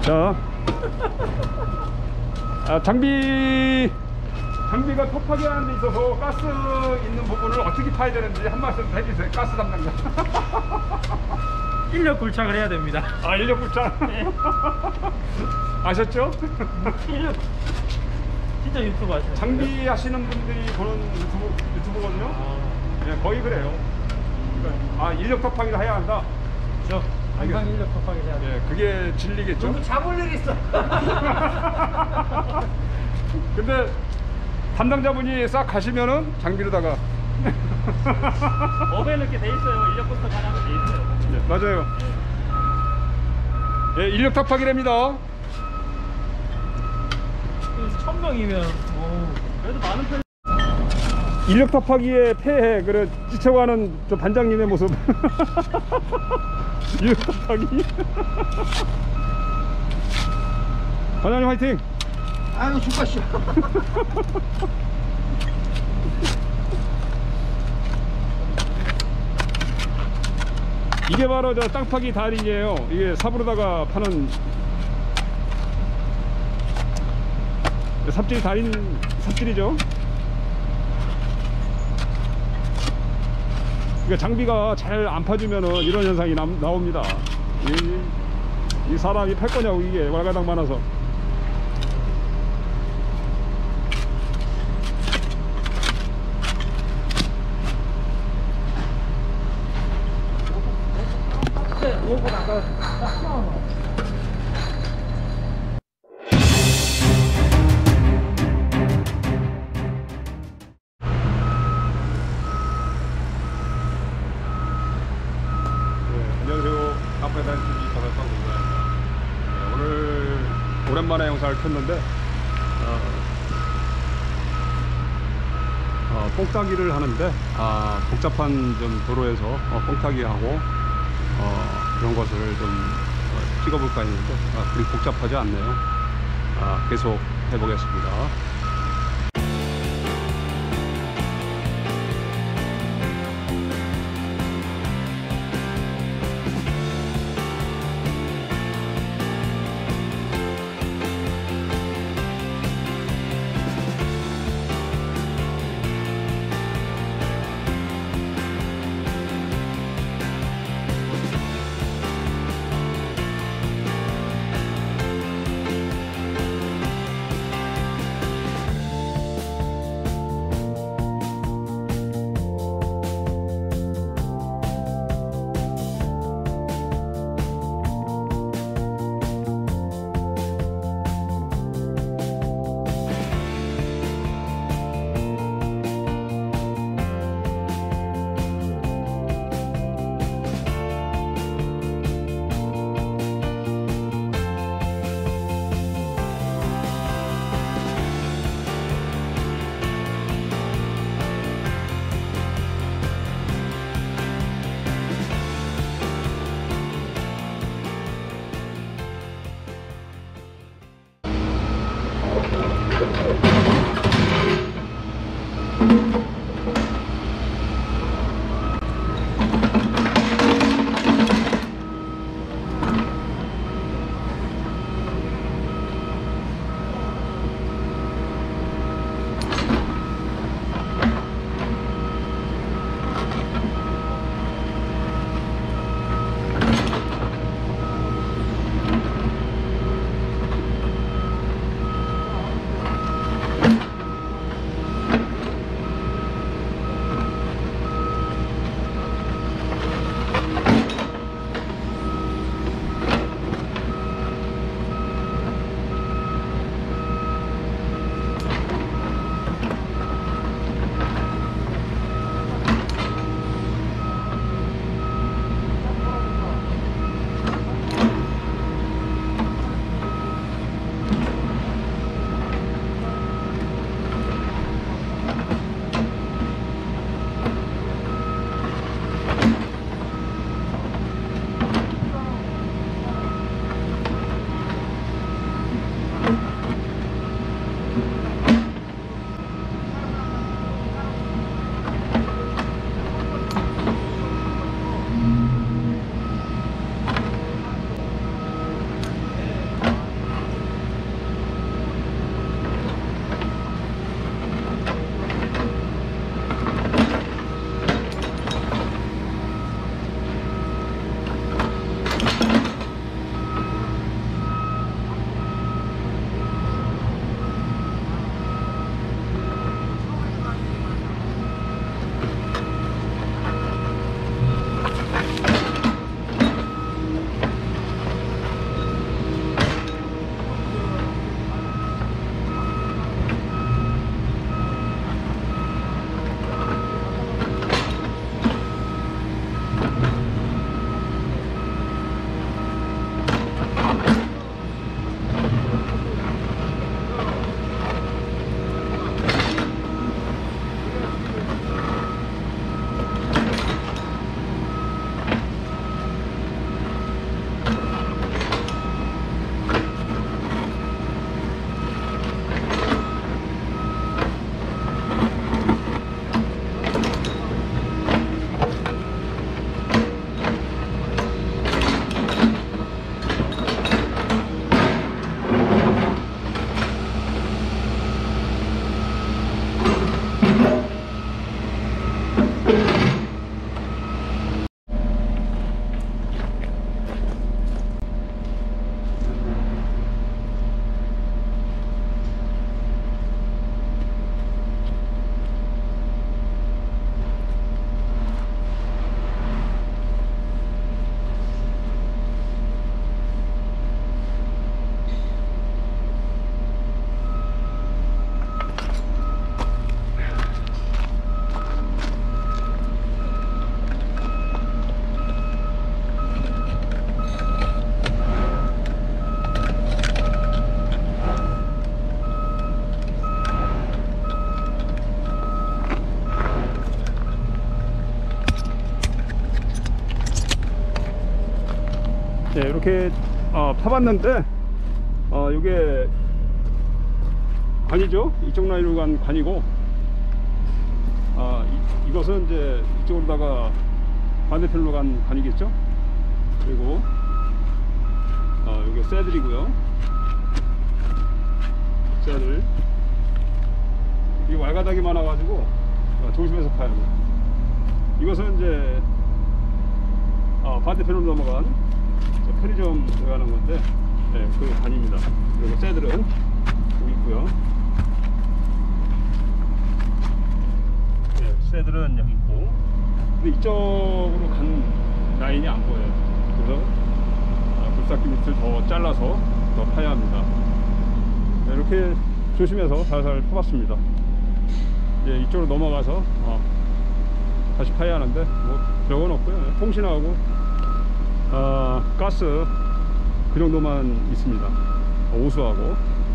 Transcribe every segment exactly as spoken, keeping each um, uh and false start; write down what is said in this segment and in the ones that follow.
자, 아, 장비 장비가 톱하게 하는 데 있어서 가스 있는 부분을 어떻게 파야 되는지 한 말씀 해주세요. 가스 담당자. 인력 굴착을 해야 됩니다. 아, 인력 굴착. 네. 아셨죠? 인력 진짜 유튜브 하시는 장비 하시는 분들이 보는 유튜브, 유튜브거든요. 아, 네, 거의 그래요. 그러니까, 아, 인력 톱하기를 해야 한다. 그렇죠. 항상 인력 톱하게 해야 돼요. 예, 그게 진리겠죠. 너무 잡을 일 있어. 근데 담당자분이 싹 가시면은 장비로다가 업에 넣게 돼 있어요. 인력 굴착 하나면 돼 있어요. 네, 맞아요. 예, 인력 탑하기랍니다. 천 명이면 그래도 많은 편. 인력 탑하기의 폐해, 그래 지쳐가는 저 반장님의 모습. 인력 탑하기. 반장님 화이팅. 아유 죽겠어. 이게 바로 저 땅파기 달인이에요. 이게 삽으로다가 파는 삽질 달인 삽질이죠. 그러니까 장비가 잘 안 파주면은 이런 현상이 나, 나옵니다. 이, 이 사람이 팔 거냐고, 이게 왈가닥 많아서. 안녕하세요. 카페다니티비 바닷방입니다. 네, 오늘 오랜만에 영상을 켰는데 어, 어, 뽕따기를 하는데 아, 복잡한 좀 도로에서 어, 뽕따기 하고 어, 그런 것을 좀 어, 찍어볼까 했는데 아, 그리 복잡하지 않네요. 아, 계속 해보겠습니다. 이렇게 어, 파봤는데 어, 이게 관이죠. 이쪽 라인으로 간 관이고, 아, 이, 이것은 이제 이쪽으로다가 반대편으로 간 관이겠죠. 그리고 어, 여기 새들이고요. 새들. 이 왈가닥이 많아가지고 어, 조심해서 파야 돼요. 이것은 이제 어, 반대편으로 넘어간 편의점 들어가는 건데, 네, 그 관입니다. 그리고 새들은 여기 있고요. 네, 새들은 여기 있고, 근데 이쪽으로 간 라인이 안 보여요. 그래서 아, 굴삭기 밑을 더 잘라서 더 파야 합니다. 네, 이렇게 조심해서 살살 파봤습니다. 이제 이쪽으로 넘어가서 어, 다시 파야 하는데 뭐 별건 없고요. 통신하고 어, 가스 그 정도만 있습니다. 오수하고.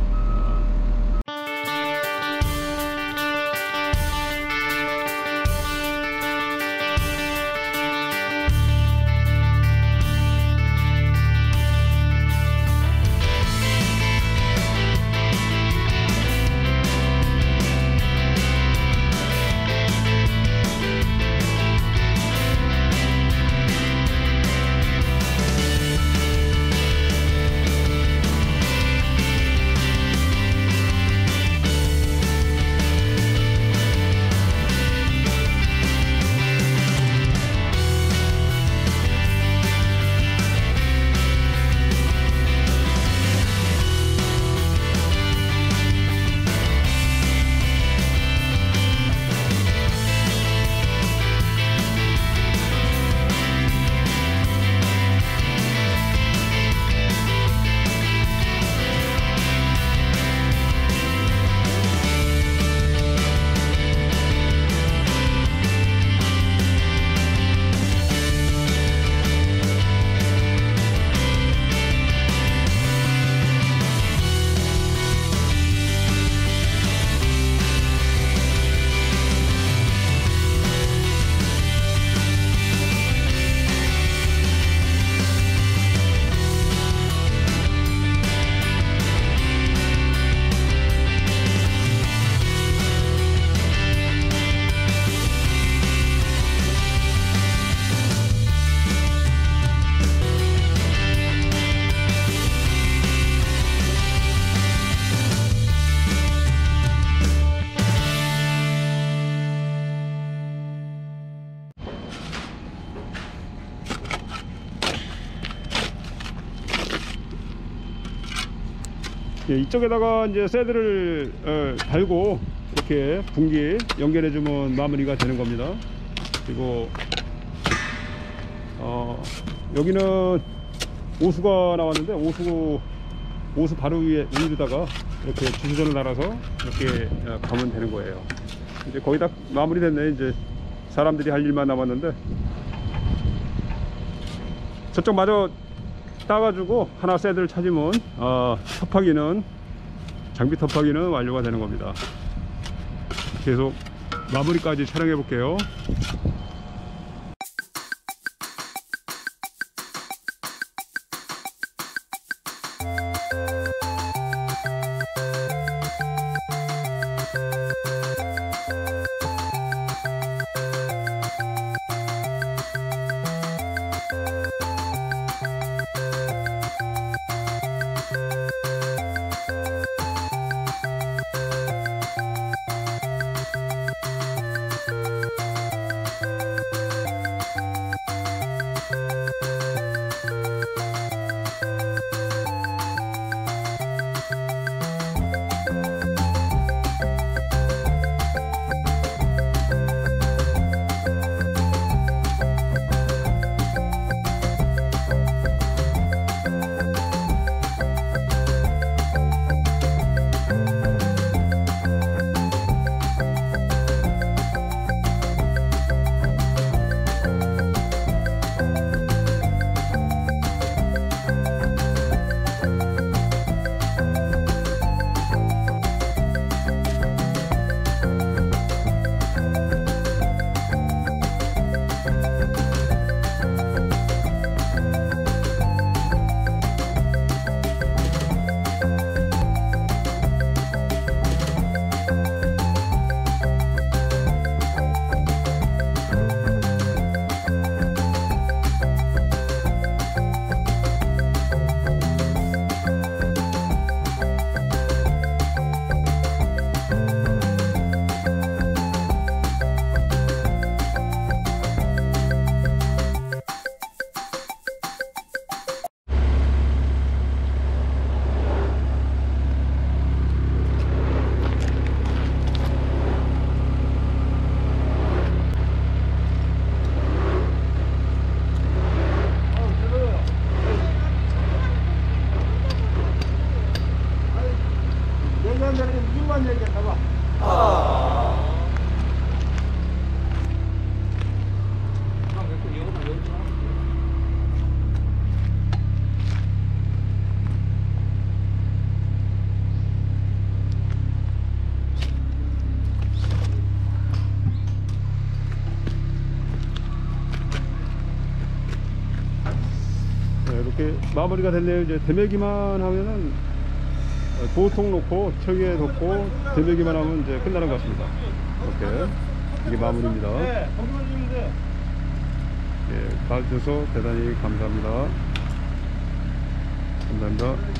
예, 이쪽에다가 이제 새들을 어, 달고 이렇게 분기 연결해 주면 마무리가 되는 겁니다. 그리고 어, 여기는 오수가 나왔는데 오수 오수 바로 위에 위에다가 이렇게 주수전을 달아서 이렇게 어, 가면 되는 거예요. 이제 거의 다 마무리됐네. 이제 사람들이 할 일만 남았는데, 저쪽 마저 따가지고 하나 새들 찾으면 어, 톱하기는 장비 톱하기는 완료가 되는 겁니다. 계속 마무리까지 촬영해 볼게요. 그만 얘기했나 봐. 네, 이렇게 마무리가 됐네요. 이제 대매기만 하면은 보통 놓고 척에 덮고 대매기만 하면 이제 끝나는 것 같습니다. 이렇게 이게 마무리입니다. 네, 거기만 주면 돼. 예, 봐주셔서 대단히 감사합니다. 감사합니다.